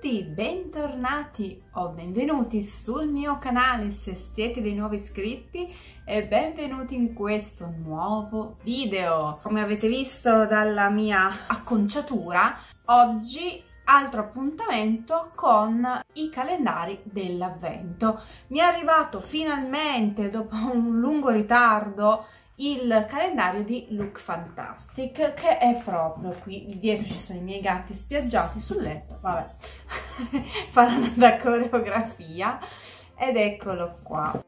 tutti, bentornati o benvenuti sul mio canale se siete dei nuovi iscritti e benvenuti in questo nuovo video. Come avete visto dalla mia acconciatura, oggi altro appuntamento con i calendari dell'avvento. Mi è arrivato finalmente, dopo un lungo ritardo, il calendario di Lookfantastic, che è proprio qui dietro. Ci sono i miei gatti spiaggiati sul letto, vabbè, faranno da coreografia, ed eccolo qua.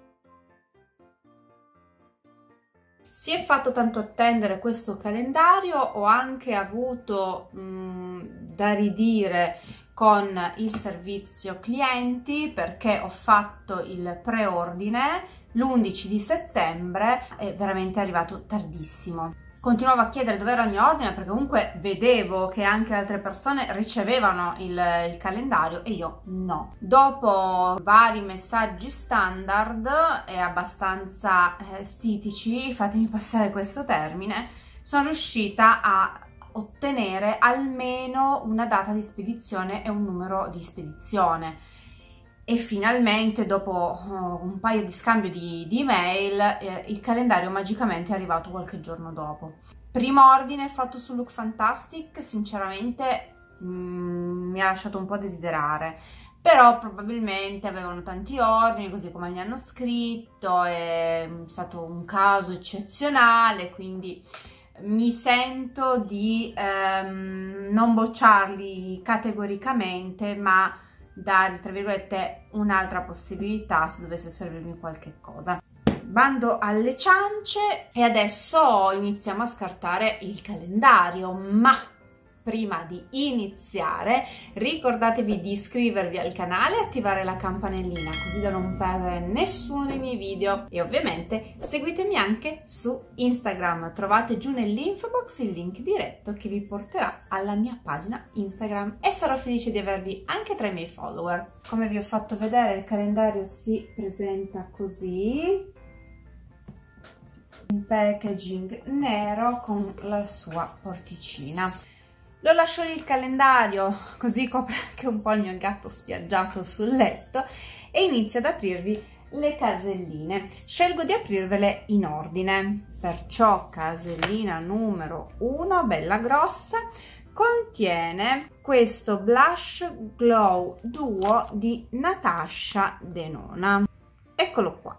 Si è fatto tanto attendere questo calendario, ho anche avuto da ridire con il servizio clienti perché ho fatto il preordine l'11 di settembre, è veramente arrivato tardissimo. Continuavo a chiedere dove era il mio ordine perché comunque vedevo che anche altre persone ricevevano il calendario e io no. Dopo vari messaggi standard e abbastanza stitici, fatemi passare questo termine, sono riuscita a ottenere almeno una data di spedizione e un numero di spedizione. E finalmente, dopo un paio di scambio di email, il calendario magicamente è arrivato qualche giorno dopo. Primo ordine fatto su Lookfantastic, sinceramente mi ha lasciato un po' a desiderare, però probabilmente avevano tanti ordini, così come mi hanno scritto, è stato un caso eccezionale, quindi mi sento di non bocciarli categoricamente, ma dare, tra virgolette, un'altra possibilità se dovesse servirmi qualche cosa. Bando alle ciance e adesso iniziamo a scartare il calendario, ma prima di iniziare ricordatevi di iscrivervi al canale e attivare la campanellina così da non perdere nessuno dei miei video, e ovviamente seguitemi anche su Instagram, trovate giù nell'info box il link diretto che vi porterà alla mia pagina Instagram e sarò felice di avervi anche tra i miei follower. Come vi ho fatto vedere, il calendario si presenta così, un packaging nero con la sua porticina. Lo lascio lì il calendario, così copre anche un po' il mio gatto spiaggiato sul letto, e inizio ad aprirvi le caselline. Scelgo di aprirvele in ordine, perciò casellina numero 1, bella grossa, contiene questo Blush Glow Duo di Natasha Denona. Eccolo qua.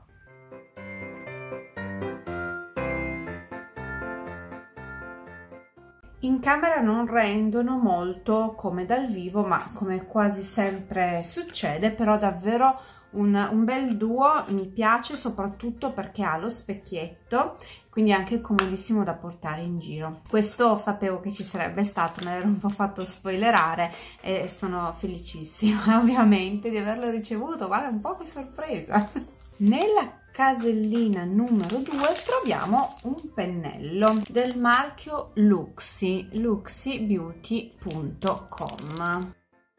In camera non rendono molto come dal vivo, ma come quasi sempre succede, però davvero un bel duo, mi piace soprattutto perché ha lo specchietto, quindi è anche comodissimo da portare in giro. Questo sapevo che ci sarebbe stato, me l'ero un po' fatto spoilerare e sono felicissima ovviamente di averlo ricevuto, guarda un po' che sorpresa! Nella casellina numero 2 troviamo un pennello del marchio Luxi, luxibeauty.com.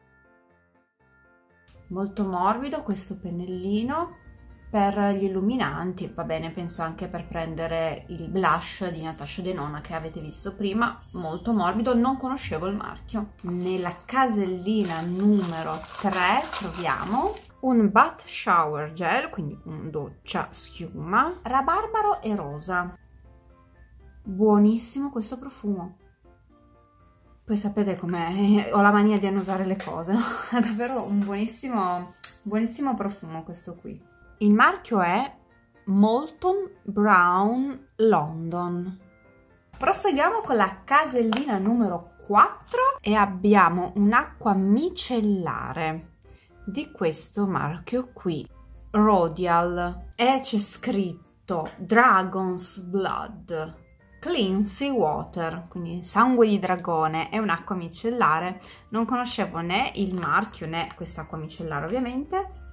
Molto morbido questo pennellino per gli illuminanti, va bene, penso anche per prendere il blush di Natasha Denona che avete visto prima, molto morbido, non conoscevo il marchio. Nella casellina numero 3 troviamo un bath shower gel, quindi un doccia schiuma, rabarbaro e rosa. Buonissimo questo profumo. Poi sapete com'è, ho la mania di annusare le cose, no? È davvero un buonissimo profumo questo qui. Il marchio è Molton Brown London. Proseguiamo con la casellina numero 4 e abbiamo un'acqua micellare di questo marchio qui, Rodial, e c'è scritto Dragon's Blood Cleansing Water, quindi sangue di dragone. È un'acqua micellare, non conoscevo né il marchio né quest'acqua micellare ovviamente.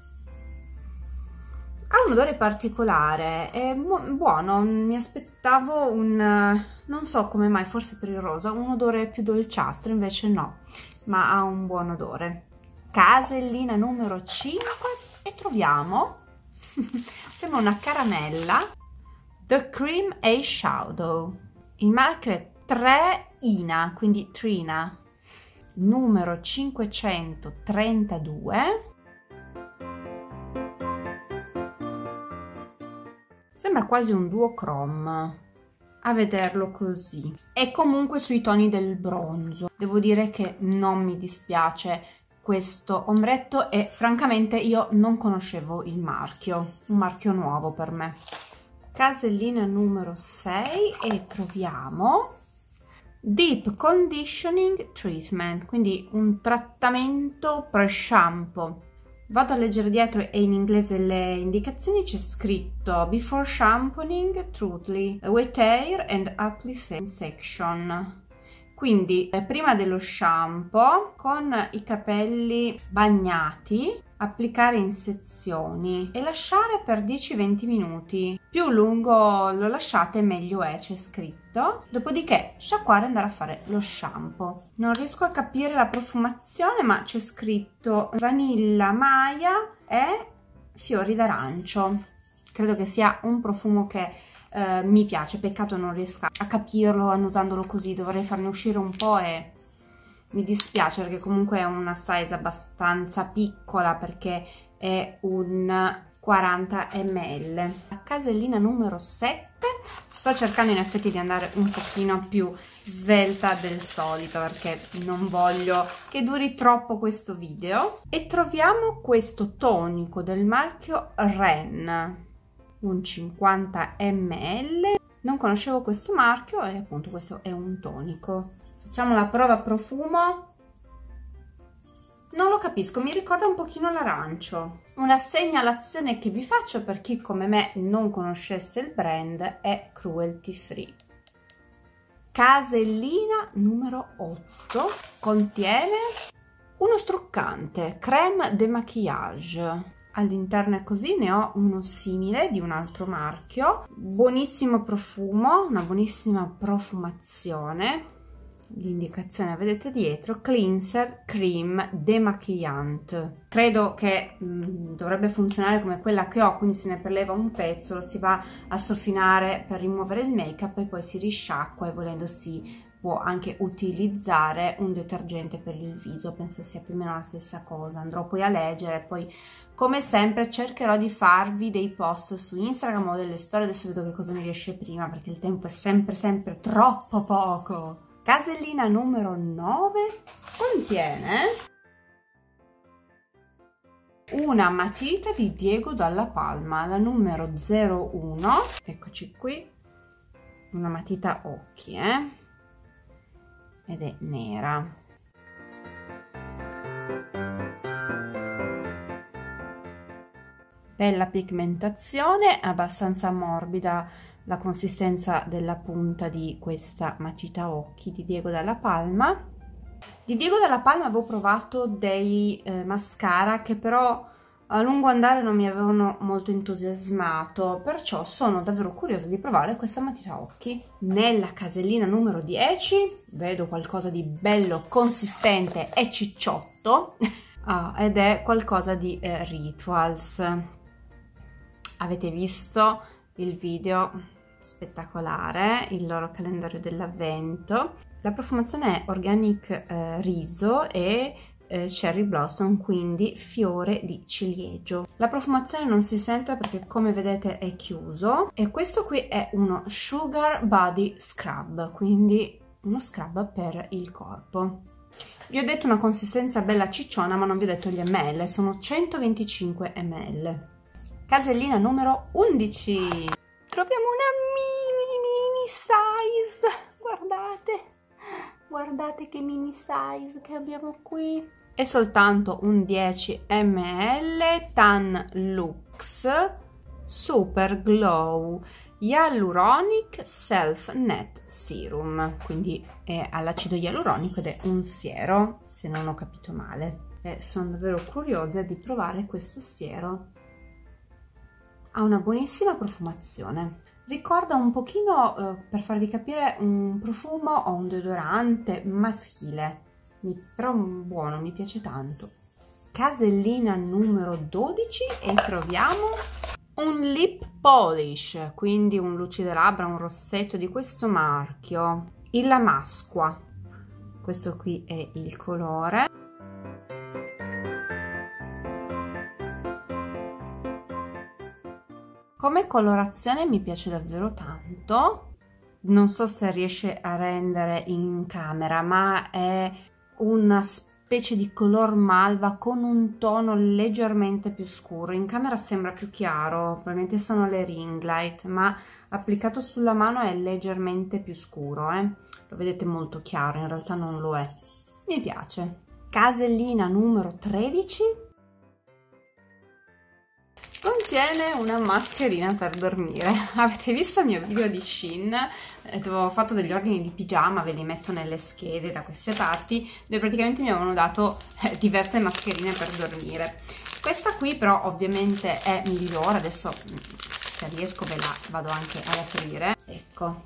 Ha un odore particolare, è buono, mi aspettavo non so come mai, forse per il rosa, un odore più dolciastro, invece no, ma ha un buon odore. Casellina numero 5 e troviamo, sembra una caramella, The Cream Eyeshadow. Il marchio è Trina, quindi Trina. numero 532. Sembra quasi un duochrome a vederlo così, è comunque sui toni del bronzo. Devo dire che non mi dispiace questo ombretto e francamente io non conoscevo il marchio, un marchio nuovo per me. Casellina numero 6 e troviamo Deep Conditioning Treatment, quindi un trattamento pre-shampoo. Vado a leggere dietro e in inglese le indicazioni, c'è scritto Before shampooing thoroughly, wet hair and application section. Quindi prima dello shampoo, con i capelli bagnati, applicare in sezioni e lasciare per 10-20 minuti. Più lungo lo lasciate meglio è, c'è scritto. Dopodiché sciacquare e andare a fare lo shampoo. Non riesco a capire la profumazione, ma c'è scritto vanilla, maia e fiori d'arancio. Credo che sia un profumo che mi piace, peccato non riesco a capirlo annusandolo così, dovrei farne uscire un po' e mi dispiace perché comunque è una size abbastanza piccola, perché è un 40 ml. La casellina numero 7, sto cercando in effetti di andare un pochino più svelta del solito perché non voglio che duri troppo questo video, e troviamo questo tonico del marchio Ren, un 50 ml. Non conoscevo questo marchio e appunto questo è un tonico. Facciamo la prova profumo. Non lo capisco, mi ricorda un pochino l'arancio. Una segnalazione che vi faccio per chi come me non conoscesse il brand: è cruelty free. Casellina numero 8 contiene uno struccante crème de maquillage. All'interno è così, ne ho uno simile di un altro marchio. Buonissimo profumo, una buonissima profumazione. L'indicazione la vedete dietro: cleanser cream demaquillante. Credo che dovrebbe funzionare come quella che ho, quindi se ne preleva un pezzo, lo si va a strofinare per rimuovere il make up e poi si risciacqua, e volendo si può anche utilizzare un detergente per il viso. Penso sia più o meno la stessa cosa. Andrò poi a leggere, poi come sempre cercherò di farvi dei post su Instagram o delle storie. Adesso vedo che cosa mi riesce prima perché il tempo è sempre troppo poco. Casellina numero 9 contiene una matita di Diego Dalla Palma, la numero 01. Eccoci qui, una matita occhi, ed è nera. Bella pigmentazione, abbastanza morbida la consistenza della punta di questa matita occhi di Diego Dalla Palma. Di Diego Dalla Palma avevo provato dei mascara che però a lungo andare non mi avevano molto entusiasmato, perciò sono davvero curiosa di provare questa matita occhi. Nella casellina numero 10 vedo qualcosa di bello consistente e cicciotto ed è qualcosa di Rituals. Avete visto il video spettacolare, il loro calendario dell'avvento. La profumazione è Organic Riso e Cherry Blossom, quindi fiore di ciliegio. La profumazione non si sente perché come vedete è chiuso, e questo qui è uno Sugar Body Scrub, quindi uno scrub per il corpo. Vi ho detto una consistenza bella cicciona, ma non vi ho detto gli ml, sono 125 ml. Casellina numero 11. Troviamo una mini size, guardate che mini size che abbiamo qui. È soltanto un 10 ml Tan Lux Super Glow Hyaluronic Self Net Serum, quindi è all'acido ialuronico ed è un siero, se non ho capito male. Sono davvero curiosa di provare questo siero. Ha una buonissima profumazione, ricorda un pochino, per farvi capire, un profumo o un deodorante maschile, però buono, mi piace tanto. Casellina numero 12 e troviamo un lip polish, quindi un lucidelabbra, un rossetto di questo marchio, il Lamasqua. questo qui è il colore. Come colorazione mi piace davvero tanto, non so se riesce a rendere in camera, ma è una specie di color malva con un tono leggermente più scuro. In camera sembra più chiaro, probabilmente sono le ring light, ma applicato sulla mano è leggermente più scuro, lo vedete molto chiaro, in realtà non lo è. Mi piace. Casellina numero 13 contiene una mascherina per dormire. Avete visto il mio video di Shein dove ho fatto degli ordini di pigiama, ve li metto nelle schede da queste parti, dove praticamente mi avevano dato diverse mascherine per dormire. Questa qui però ovviamente è migliore, adesso se riesco ve la vado anche ad aprire. Ecco,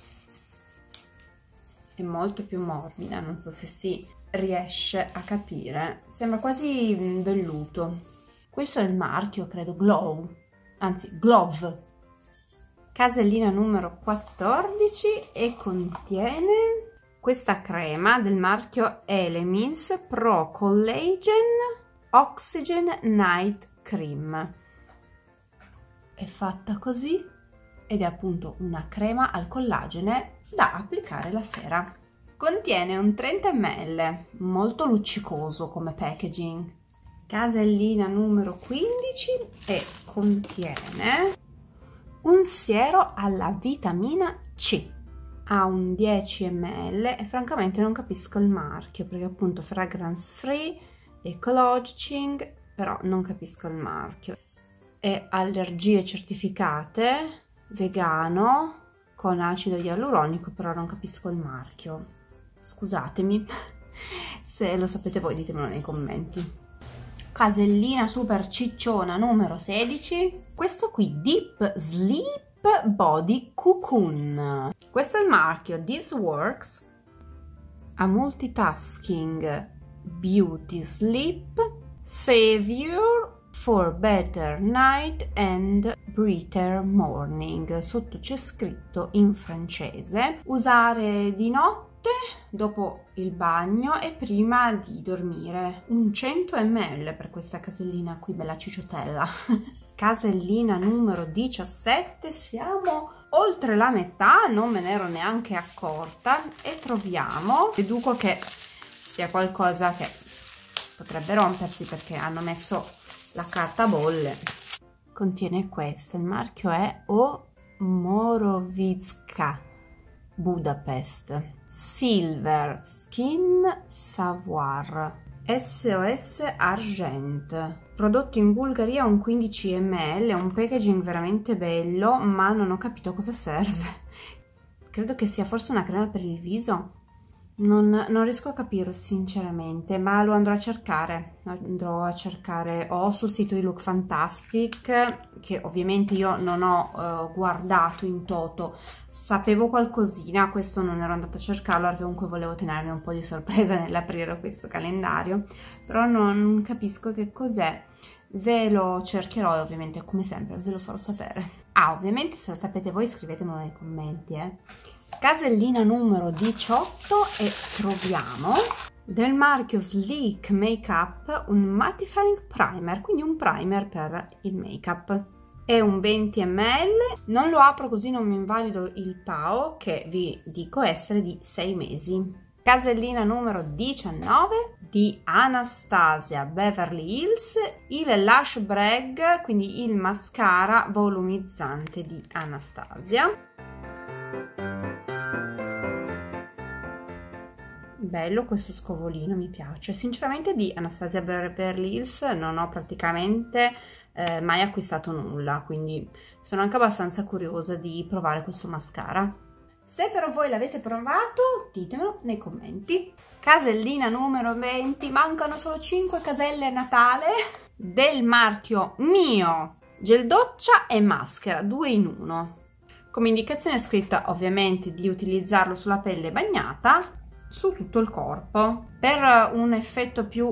è molto più morbida, non so se si riesce a capire, sembra quasi velluto. Questo è il marchio, credo, Glow, anzi Glove. Casellina numero 14 e contiene questa crema del marchio Elemis Pro Collagen Oxygen Night Cream. È fatta così ed è appunto una crema al collagene da applicare la sera. Contiene un 30 ml, molto luccicoso come packaging. Casellina numero 15 e contiene un siero alla vitamina C. Ha un 10 ml e francamente non capisco il marchio perché appunto fragrance free, ecologicing, però non capisco il marchio. È allergie certificate, vegano, con acido ialuronico, però non capisco il marchio. Scusatemi, se lo sapete voi ditemelo nei commenti. Casellina super cicciona numero 16, questo qui Deep Sleep Body Cocoon. Questo è il marchio This Works, a multitasking beauty sleep savior for better night and brighter morning. Sotto c'è scritto in francese: usare di notte, dopo il bagno e prima di dormire. Un 100 ml per questa casellina qui, bella cicciotella. Casellina numero 17, siamo oltre la metà, non me ne ero neanche accorta, e troviamo, deduco che sia qualcosa che potrebbe rompersi perché hanno messo la carta bolle. Contiene questo, il marchio è Morovicka Budapest Silver Skin Savoir SOS Argent, prodotto in Bulgaria, un 15 ml, un packaging veramente bello, ma non ho capito cosa serve. Credo che sia forse una crema per il viso, non riesco a capire sinceramente, ma lo andrò a cercare. O sul sito di Look Fantastic, che ovviamente io non ho guardato in toto, sapevo qualcosina, questo non ero andata a cercarlo perché comunque volevo tenermi un po' di sorpresa nell'aprire questo calendario, però non capisco che cos'è. Ve lo cercherò e ovviamente come sempre ve lo farò sapere. Ovviamente se lo sapete voi scrivetemelo nei commenti, Casellina numero 18 e troviamo del marchio Sleek Makeup un mattifying primer, quindi un primer per il make-up. È un 20 ml, non lo apro così non mi invalido il PAO, che vi dico essere di 6 mesi. Casellina numero 19 di Anastasia Beverly Hills, il Lash Brag, quindi il mascara volumizzante di Anastasia. Bello questo scovolino, mi piace. Sinceramente di Anastasia Beverly Hills non ho praticamente mai acquistato nulla, quindi sono anche abbastanza curiosa di provare questo mascara. Se però voi l'avete provato, ditemelo nei commenti. Casellina numero 20, mancano solo 5 caselle a Natale, del marchio Mio, gel doccia e maschera, 2 in 1. Come indicazione è scritta ovviamente di utilizzarlo sulla pelle bagnata, su tutto il corpo. Per un effetto più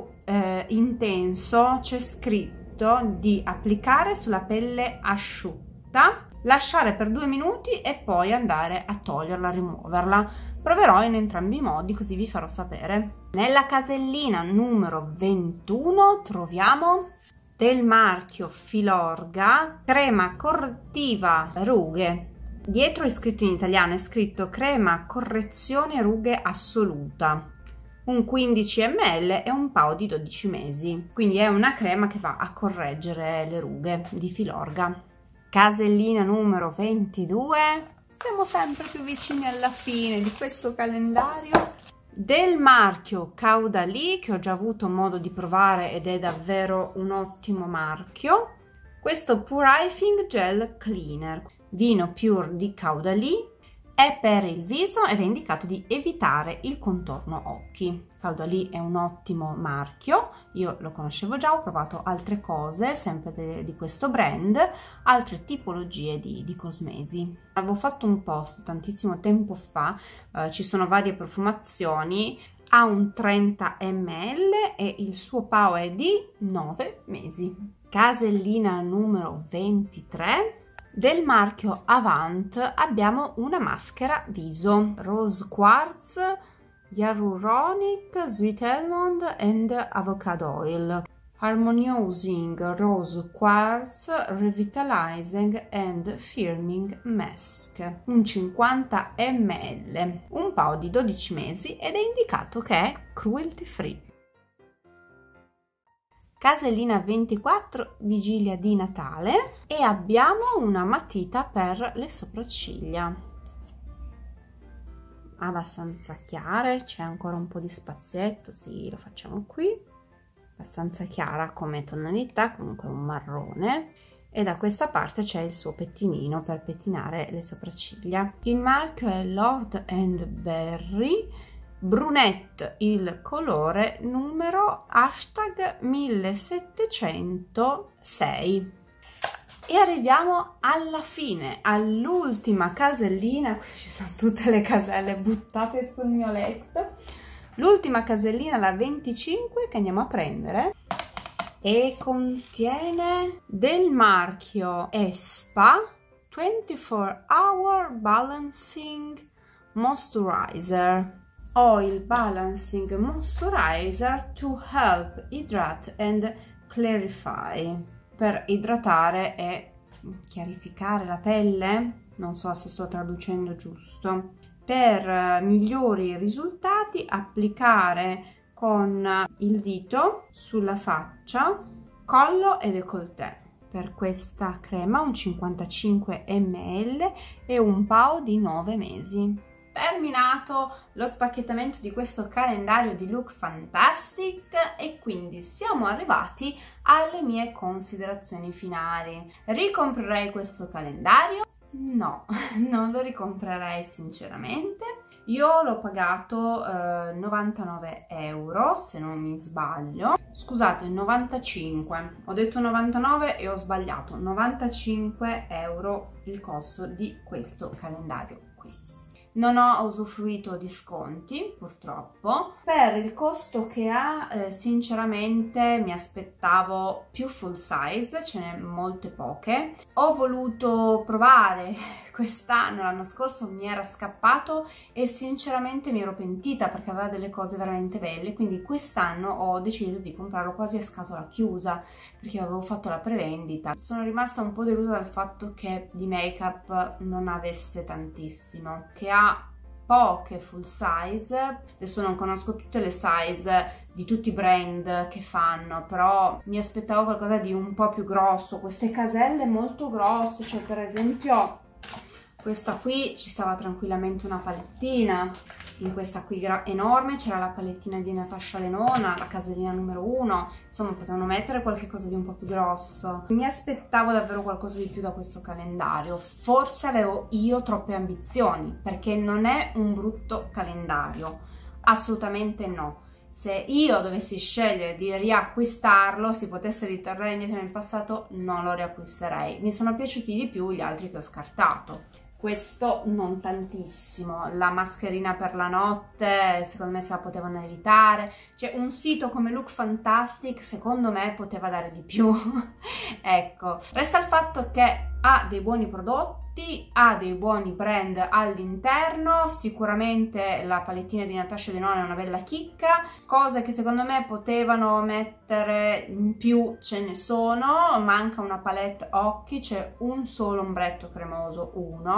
intenso c'è scritto di applicare sulla pelle asciutta, lasciare per 2 minuti e poi andare a toglierla, a rimuoverla. Proverò in entrambi i modi, così vi farò sapere. Nella casellina numero 21 troviamo del marchio Filorga crema correttiva rughe. Dietro è scritto in italiano, è scritto crema correzione rughe assoluta, un 15 ml e un paio di 12 mesi, quindi è una crema che va a correggere le rughe di Filorga. Casellina numero 22, siamo sempre più vicini alla fine di questo calendario. Del marchio Caudalie, che ho già avuto modo di provare ed è davvero un ottimo marchio, questo Purifying Gel Cleaner Vino Pure di Caudalie. È per il viso ed è indicato di evitare il contorno occhi. Caudalie è un ottimo marchio, io lo conoscevo già, ho provato altre cose sempre di questo brand, altre tipologie di cosmesi. Avevo fatto un post tantissimo tempo fa, ci sono varie profumazioni, ha un 30 ml e il suo PAO è di 9 mesi. Casellina numero 23. Del marchio Avant abbiamo una maschera viso Rose Quartz, Hyaluronic, Sweet Almond and Avocado Oil, Harmonizing Rose Quartz Revitalizing and Firming Mask, un 50 ml, un paio di 12 mesi ed è indicato che è cruelty free. Casellina 24, vigilia di Natale, e abbiamo una matita per le sopracciglia abbastanza chiare, c'è ancora un po' di spazietto, sì, lo facciamo qui, abbastanza chiara come tonalità, comunque un marrone, e da questa parte c'è il suo pettinino per pettinare le sopracciglia. Il marchio è Lord and Berry Brunette, il colore numero #1706. E arriviamo alla fine, all'ultima casellina. Qui ci sono tutte le caselle buttate sul mio letto. L'ultima casellina, la 25, che andiamo a prendere, e contiene del marchio Espa 24 Hour Balancing Moisturizer. Oil Balancing Moisturizer to help hydrate and clarify. Per idratare e chiarificare la pelle, non so se sto traducendo giusto. Per migliori risultati, applicare con il dito sulla faccia, collo e décolleté. Per questa crema un 55 ml e un PAO di 9 mesi. Terminato lo spacchettamento di questo calendario di Look Fantastic e quindi siamo arrivati alle mie considerazioni finali. Ricomprerei questo calendario? No, non lo ricomprerei sinceramente. Io l'ho pagato 99 euro, se non mi sbaglio. Scusate, 95. Ho detto 99 e ho sbagliato. 95 euro il costo di questo calendario. Non ho usufruito di sconti, purtroppo. Per il costo che ha, sinceramente mi aspettavo più full size, ce n'è molte poche. Ho voluto provare quest'anno, l'anno scorso mi era scappato e sinceramente mi ero pentita perché aveva delle cose veramente belle, quindi quest'anno ho deciso di comprarlo quasi a scatola chiusa perché avevo fatto la prevendita. Sono rimasta un po' delusa dal fatto che di make-up non avesse tantissimo, che ha poche full size. Adesso non conosco tutte le size di tutti i brand che fanno, però mi aspettavo qualcosa di un po' più grosso, queste caselle molto grosse, cioè per esempio questa qui ci stava tranquillamente una palettina, in questa qui enorme c'era la palettina di Natasha Denona, la casellina numero 1, insomma potevano mettere qualche cosa di un po' più grosso. Mi aspettavo davvero qualcosa di più da questo calendario, forse avevo io troppe ambizioni, perché non è un brutto calendario, assolutamente no. Se io dovessi scegliere di riacquistarlo, si potesse ritornare indietro nel passato, non lo riacquisterei. Mi sono piaciuti di più gli altri che ho scartato. questo non tantissimo. La mascherina per la notte secondo me se la potevano evitare, cioè un sito come Lookfantastic secondo me poteva dare di più. Ecco, resta il fatto che ha dei buoni prodotti, ha dei buoni brand all'interno, sicuramente la palettina di Natasha Denona è una bella chicca, cose che secondo me potevano mettere in più ce ne sono. Manca una palette occhi, c'è un solo ombretto cremoso,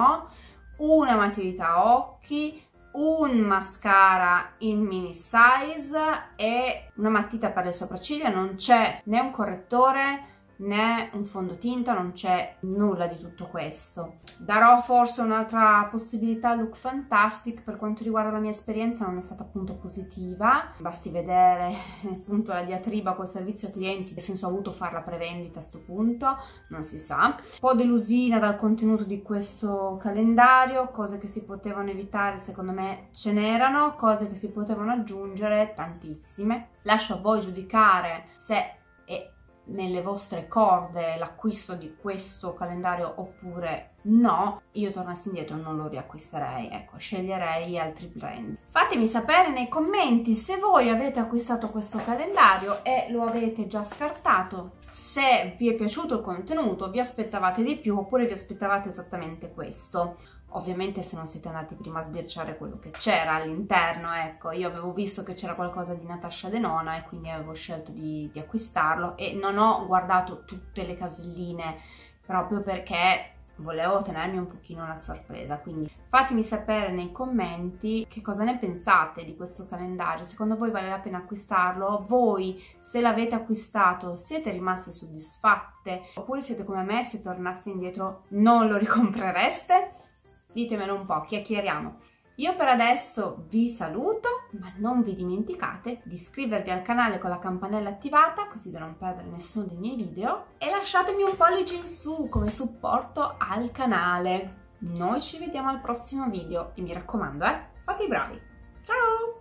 una matita occhi, un mascara in mini size e una matita per le sopracciglia. Non c'è né un correttore né un fondotinta, non c'è nulla di tutto questo. Darò forse un'altra possibilità a Lookfantastic. Per quanto riguarda la mia esperienza non è stata appunto positiva, basti vedere appunto la diatriba col servizio clienti, che senso ha avuto fare la prevendita a sto punto, non si sa. Un po' delusina dal contenuto di questo calendario, cose che si potevano evitare secondo me ce n'erano, cose che si potevano aggiungere tantissime. Lascio a voi giudicare se è nelle vostre corde l'acquisto di questo calendario oppure no. Io tornassi indietro non lo riacquisterei, ecco, sceglierei altri brand. Fatemi sapere nei commenti se voi avete acquistato questo calendario e lo avete già scartato, se vi è piaciuto il contenuto, vi aspettavate di più oppure vi aspettavate esattamente questo. Ovviamente se non siete andati prima a sbirciare quello che c'era all'interno, ecco, io avevo visto che c'era qualcosa di Natasha Denona e quindi avevo scelto di acquistarlo e non ho guardato tutte le caselline proprio perché volevo tenermi un pochino la sorpresa. Quindi fatemi sapere nei commenti che cosa ne pensate di questo calendario, secondo voi vale la pena acquistarlo? Voi, se l'avete acquistato, siete rimaste soddisfatte oppure siete come me, se tornaste indietro non lo ricomprereste? Ditemelo un po', chiacchieriamo. Io per adesso vi saluto, ma non vi dimenticate di iscrivervi al canale con la campanella attivata così da non perdere nessuno dei miei video e lasciatemi un pollice in su come supporto al canale. Noi ci vediamo al prossimo video e mi raccomando, fate i bravi. Ciao!